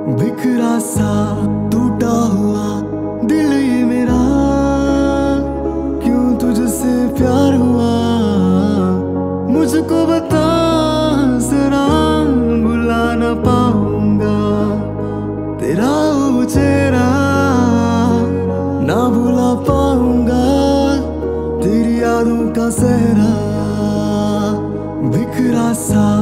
बिखरा सा टूटा हुआ दिल ये मेरा, क्यों तुझसे प्यार हुआ मुझको बता जरा, भुला न पाऊंगा तेरा वो चेहरा, ना भुला पाऊंगा तेरी यादों का सहरा। बिखरा सा